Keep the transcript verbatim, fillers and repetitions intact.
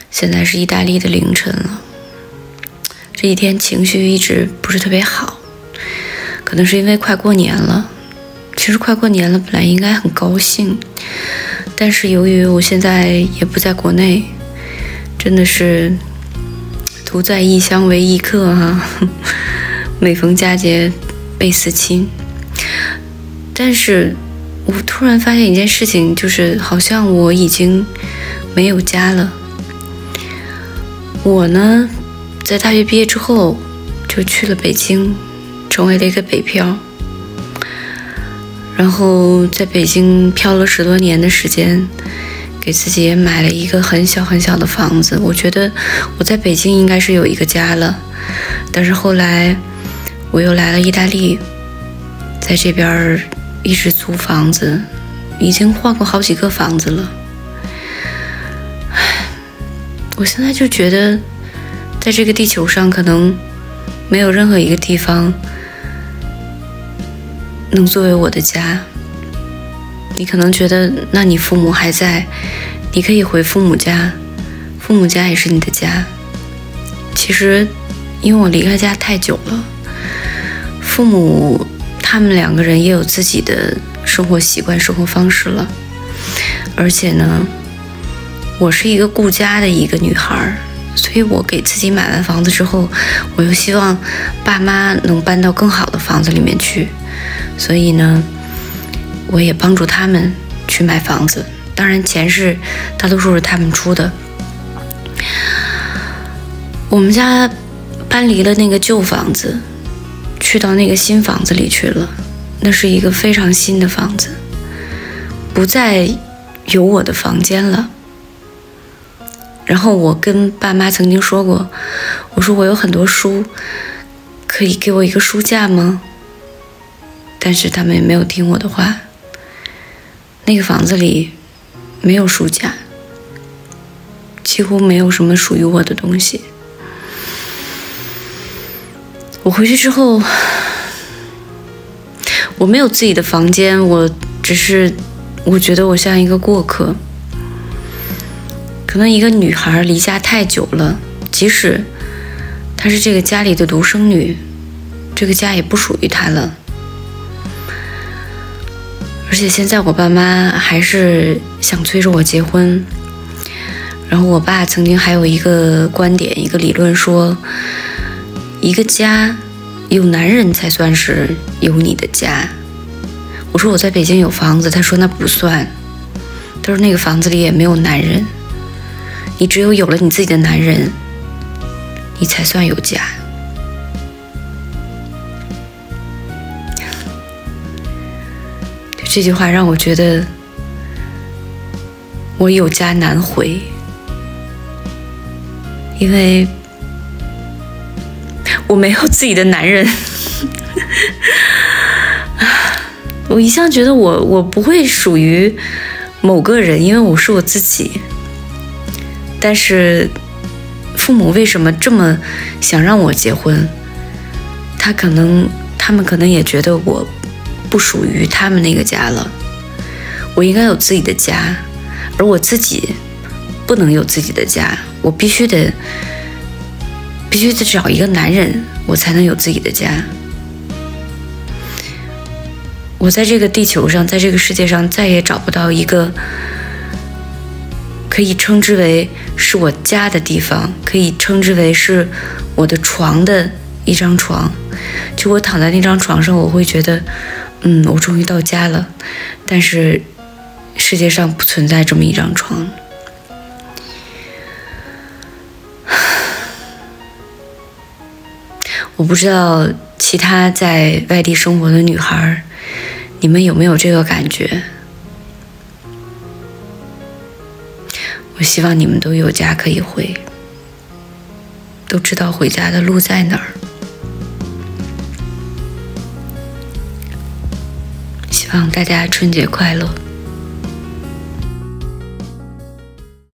现在是意大利的凌晨了。这几天情绪一直不是特别好，可能是因为快过年了。其实快过年了，本来应该很高兴，但是由于我现在也不在国内，真的是独在异乡为异客啊，每逢佳节倍思亲。但是我突然发现一件事情，就是好像我已经没有家了。我呢，在大学毕业之后就去了北京，成为了一个北漂。然后在北京漂了十多年的时间，给自己也买了一个很小很小的房子。我觉得我在北京应该是有一个家了，但是后来我又来了意大利，在这边一直租房子，已经换过好几个房子了。我现在就觉得在这个地球上可能没有任何一个地方能作为我的家。你可能觉得那你父母还在，你可以回父母家，父母家也是你的家。其实因为我离开家太久了，父母他们两个人也有自己的生活习惯生活方式了，而且呢我是一个顾家的一个女孩，所以我给自己买完房子之后，我又希望爸妈能搬到更好的房子里面去，所以呢我也帮助他们去买房子，当然钱是大多数是他们出的。我们家搬离了那个旧房子，去到那个新房子里去了，那是一个非常新的房子，不再有我的房间了。然后我跟爸妈曾经说过，我说我有很多书，可以给我一个书架吗？但是他们也没有听我的话。那个房子里没有书架，几乎没有什么属于我的东西。我回去之后，我没有自己的房间，我只是我觉得我像一个过客。可能一个女孩离家太久了，即使她是这个家里的独生女，这个家也不属于她了。而且现在我爸妈还是想催着我结婚，然后我爸曾经还有一个观点，一个理论说，一个家有男人才算是有你的家。我说我在北京有房子，他说那不算，他说那个房子里也没有男人，你只有有了你自己的男人，你才算有家。这句话让我觉得我有家难回，因为我没有自己的男人。我一向觉得我我不会属于某个人，因为我是我自己。但是父母为什么这么想让我结婚？他可能他们可能也觉得我不属于他们那个家了，我应该有自己的家，而我自己不能有自己的家，我必须得必须得找一个男人，我才能有自己的家。我在这个地球上，在这个世界上再也找不到一个可以称之为是我家的地方，可以称之为是我的床的一张床。就我躺在那张床上，我会觉得嗯，我终于到家了，但是世界上不存在这么一张床。我不知道其他在外地生活的女孩，你们有没有这个感觉？我希望你们都有家可以回，都知道回家的路在哪儿。希望大家春节快乐。